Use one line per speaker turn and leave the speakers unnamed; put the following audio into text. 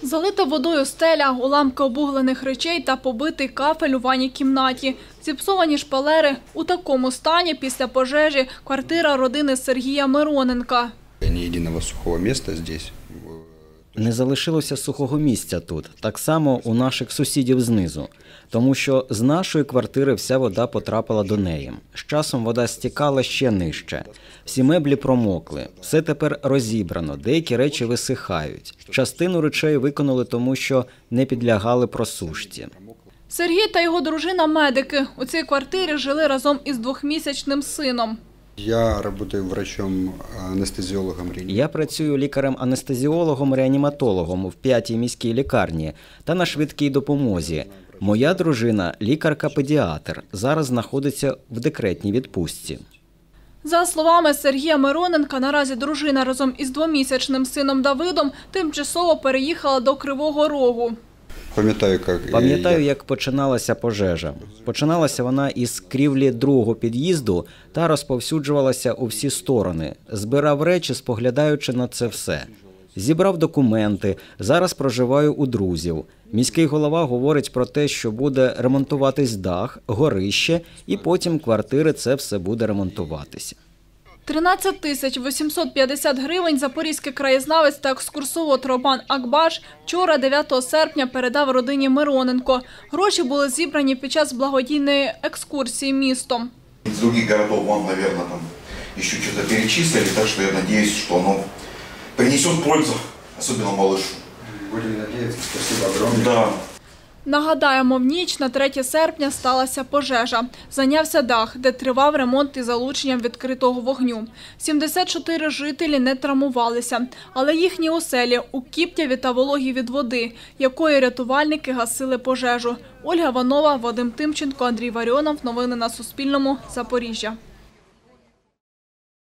Залита водою стеля, уламки обуглених речей та побитий кафель у ванній кімнаті. Зіпсовані шпалери. У такому стані після пожежі квартира родини Сергія Мироненка.
Ні єдиного сухого місця тут.
Не залишилося сухого місця тут, так само у наших сусідів знизу. Тому що з нашої квартири вся вода потрапила до неї. З часом вода стікала ще нижче. Всі меблі промокли, все тепер розібрано, деякі речі висихають. Частину речей виконали тому, що не підлягали просушці.
Сергій та його дружина – медики. У цій квартирі жили разом із 2-місячним сином.
Я працюю врачом-анестезіологом.
Я працюю лікарем-анестезіологом-реаніматологом в 5-й міській лікарні та на швидкій допомозі. Моя дружина – лікарка-педіатр, зараз знаходиться в декретній відпустці.
За словами Сергія Мироненка, наразі дружина разом із 2-місячним сином Давидом тимчасово переїхала до Кривого Рогу.
Пам'ятаю, як починалася пожежа. Починалася вона із крівлі другого під'їзду та розповсюджувалася у всі сторони. Збирав речі, споглядаючи на це все. Зібрав документи, зараз проживаю у друзів. Міський голова говорить про те, що буде ремонтуватись дах, горище, і потім квартири це все буде ремонтуватися.
13 850 гривень запорізький краєзнавець та екскурсовод Роман Акбаш вчора, 9 серпня, передав родині Мироненко. Гроші були зібрані під час благодійної екскурсії містом.
З інших містів вам, мабуть, там ще щось перечислили, так що я сподіваюся, що воно принесе пользу, особливо малышу.
Будемо сподіватися, спасибо огромне.
Да.
Нагадаємо, в ніч на 3 серпня сталася пожежа. Зайнявся дах, де тривав ремонт із залученням відкритого вогню. 74 жителі не травмувалися, але їхні оселі у кіптяві та вологі від води, якою рятувальники гасили пожежу. Ольга Ванова, Вадим Тимченко, Андрій Варіонов. Новини на Суспільному. Запоріжжя.